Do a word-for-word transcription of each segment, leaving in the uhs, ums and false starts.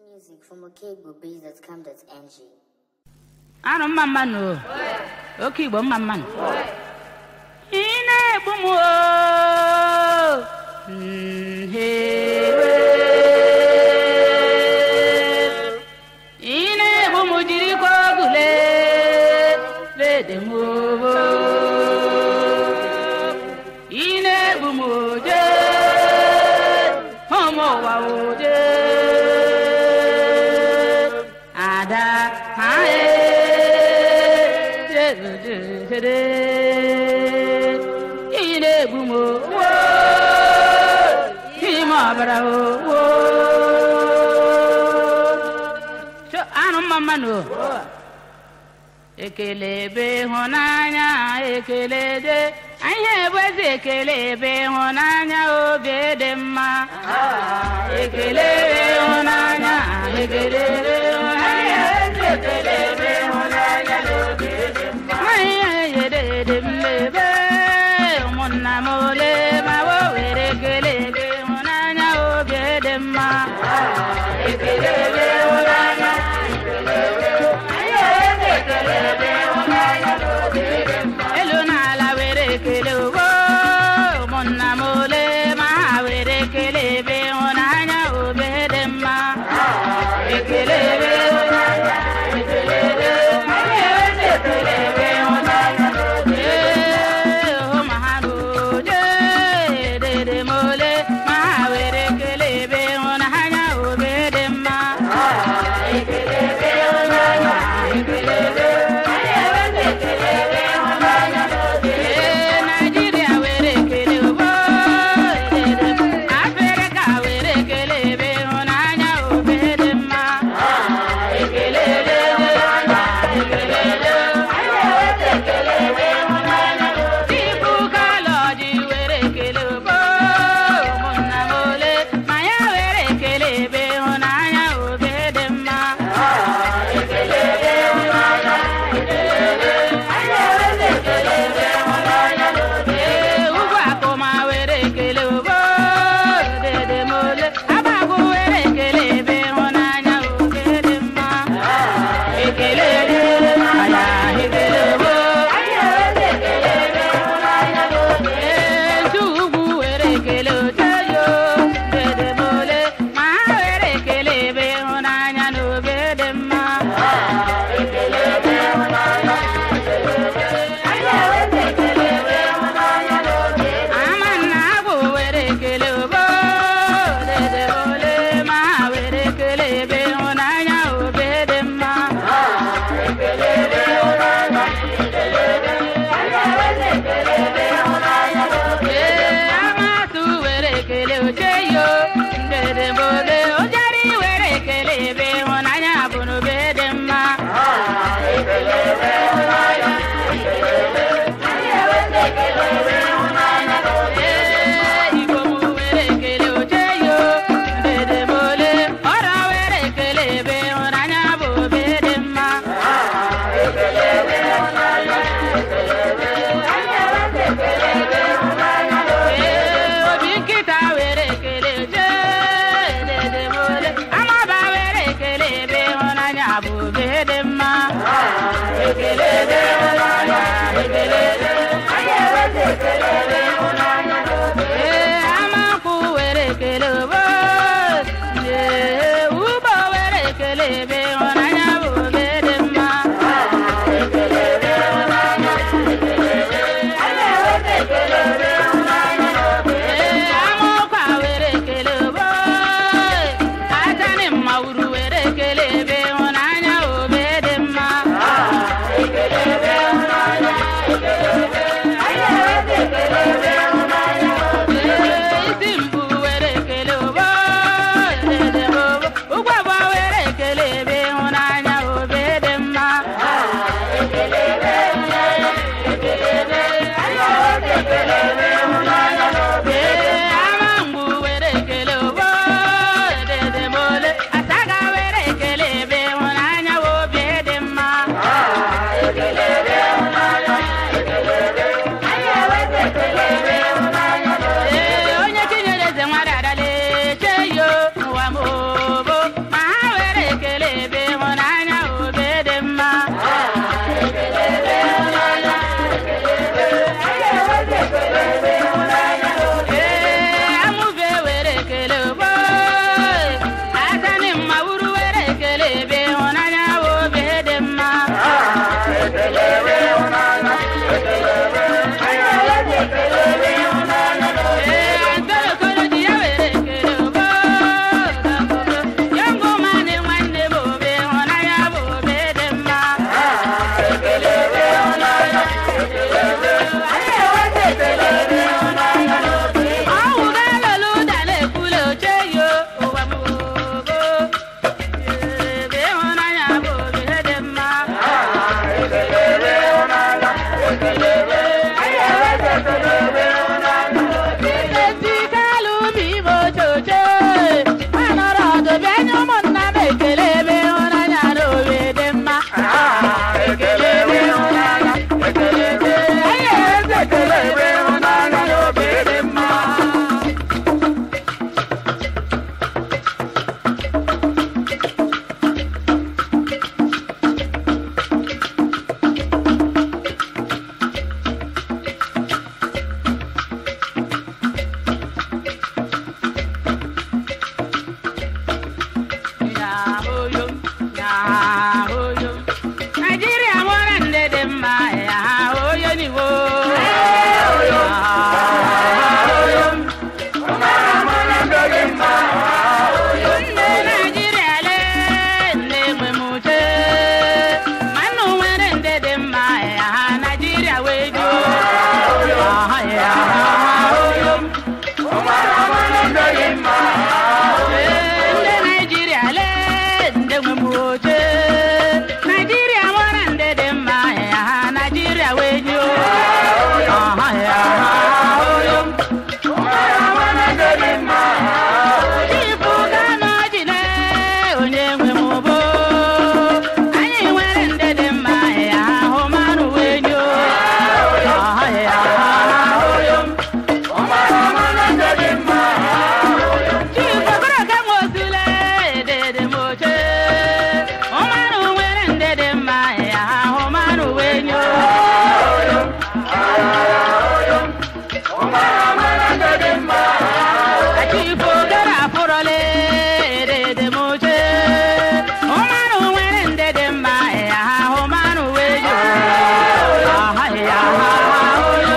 music from okigbobees dot com dot n g. Ano mama no. Okigbo mama no. Ine bumo. Hewe. Ine bumo jiri ko gule. Bede mo. Ine bumo je. Homo wa oje. Ada hae. Ine bumo wo hima bravo wo so anu mama no ekele be honanya ekele de anye bweze ekele be honanya obe de ma ekele be honanya ekele be honanya ekele be honanya obe de ma de mlebe monna mole ma wo were kelebe monanya obiede ma ekelebe monanya ekelebe ayo ekelebe monanya obiede ma eluna la were kelewo monna mole ma were kelebe monanya obiede ma ekelebe monanya ekelebe ayo ekelebe monanya onye nwe m oche Nigeria nwere ndị dị mma ya Nigeria wee nye aha ya oyo Chifu Gano Jine onye nwe m bo anyị nwere ndị dị mma ya ahụmanụ wee nye aha ya oyo Chifu Goroga Mosule dede moche ụmanụ nwere ndị dị mma ya ahụmanụ wee nye Chifu Gara Purole dede moche ụmanụ nwere ndị dị mma ya ahụmanụ wee nye aha ya oyo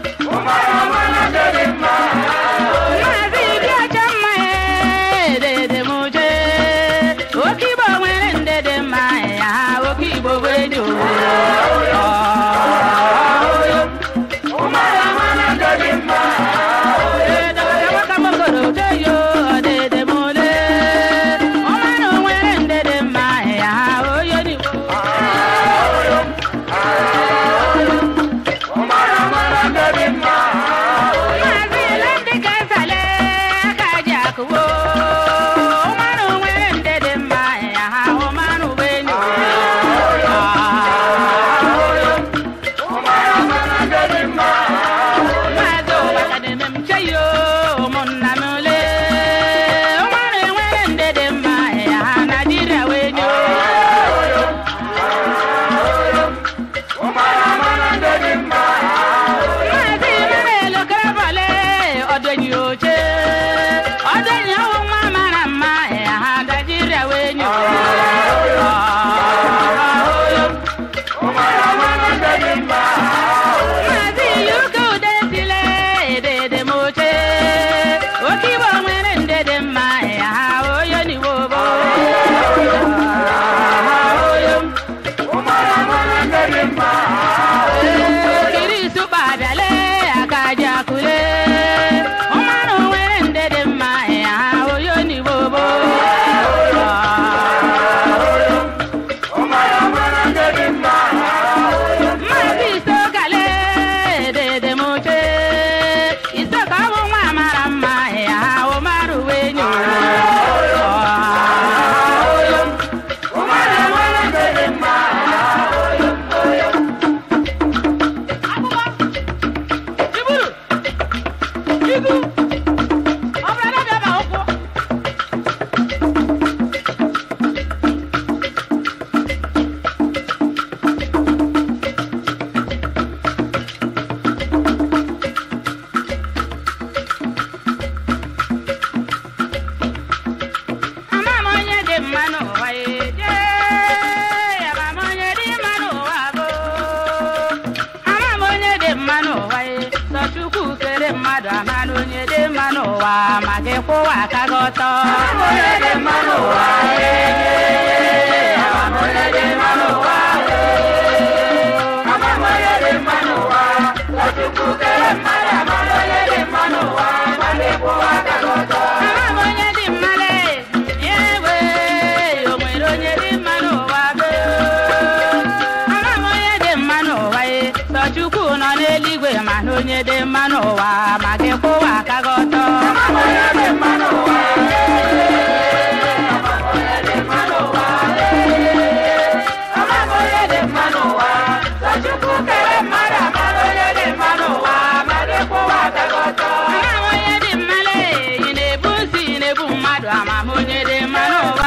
Maazị Ibiacha mma dede moche oke Igbo nwere ndị dị mma ya oke Igbo wee nye onye dị mma n'ụwa ma gị kwụwa aka gị ọtọ onye dị mma n'ụwa onye dị mma n'ụwa onye dị mma n'ụwa Chukwu kere mmadụ amara onye dị mma n'ụwa ma gị kwụwa aka gị ọtọ onye dị mma ị na-ebu nsị ị na-ebu mmadụ ama m onye dị mma n'ụwa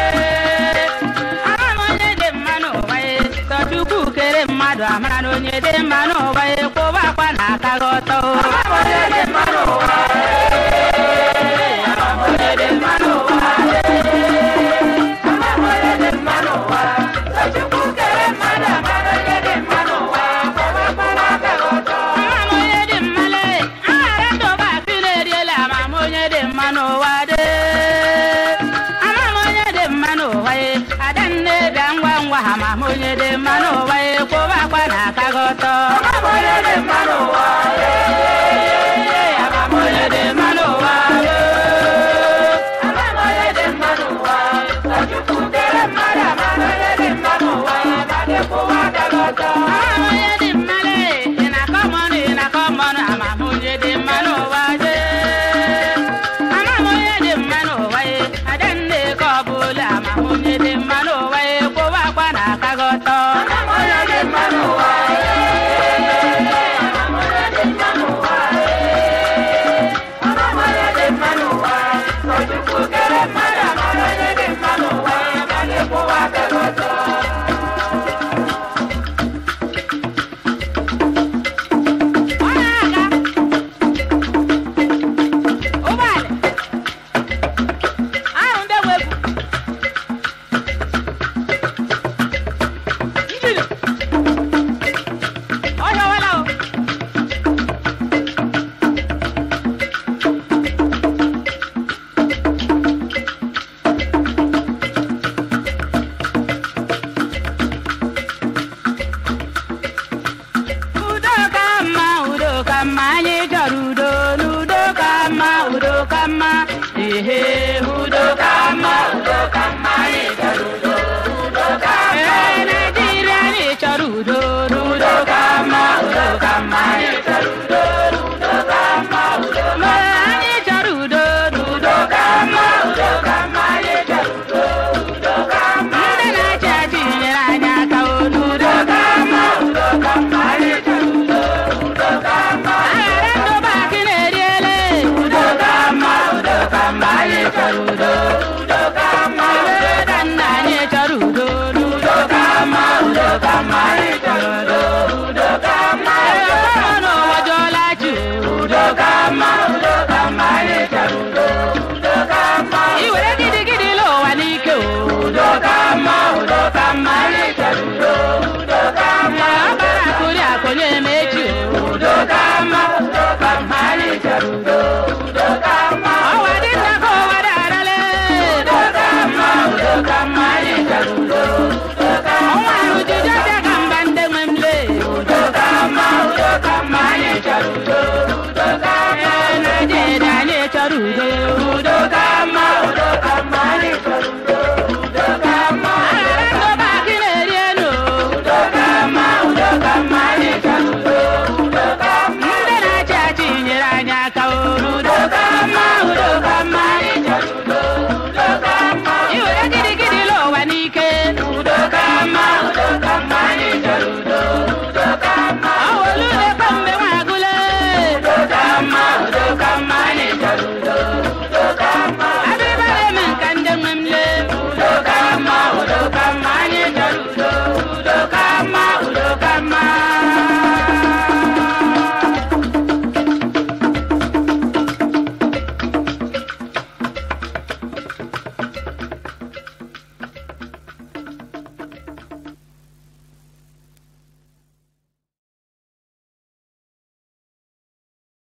ama m onye dị mma n'ụwa Chukwu kere mmadụ amara na onye dị mma n'ụwa kwụwa akwa na aka gị ọtọ onye dị mma n'ụwa onye dị mma n'ụwa onye dị mma n'ụwa Chukwu kere mmadụ amara onye dị mma n'ụwa kwụwa akwa na aka gị ọtọ onye dị mma aghara ndụba akị na-eriela ama m onye dị mma n'ụwa ama m onye dị mma n'ụwa adanne bịa ngwa ngwa ama m onye dị mma n'ụwa